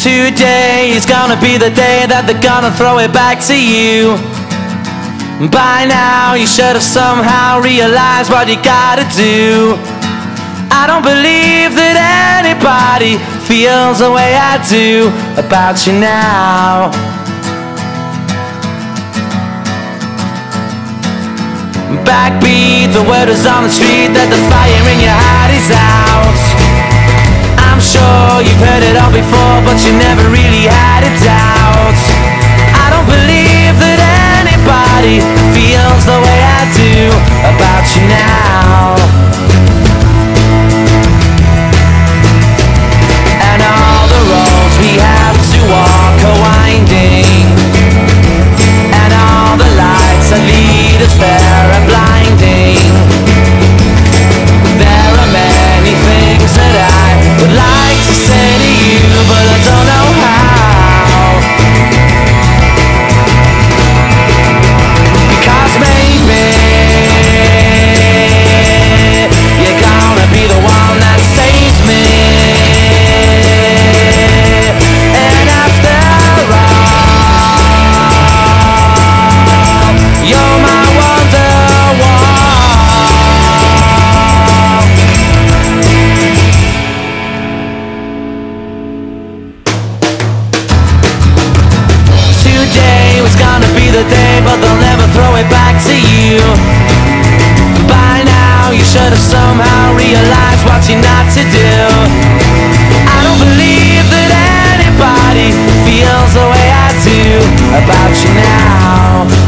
Today is gonna be the day that they're gonna throw it back to you. By now you should have somehow realized what you gotta do. I don't believe that anybody feels the way I do about you now. Backbeat, the word is on the street that the fire in your heart is out. I'm sure you've heard it all before, but you never really had a doubt. I don't believe that anybody feels the way I do about you now. And all the roads we have to walk are winding, and all the lights that lead us there are blinding. There are many things that I would like to say to you, but I don't know how. Because maybe you're gonna be the one that saves me. And after all, you're my Wonderwall. Today was gonna be the day, but they'll never throw it back to you. By now you should have somehow realized what you're not to do. I don't believe that anybody feels the way I do about you now.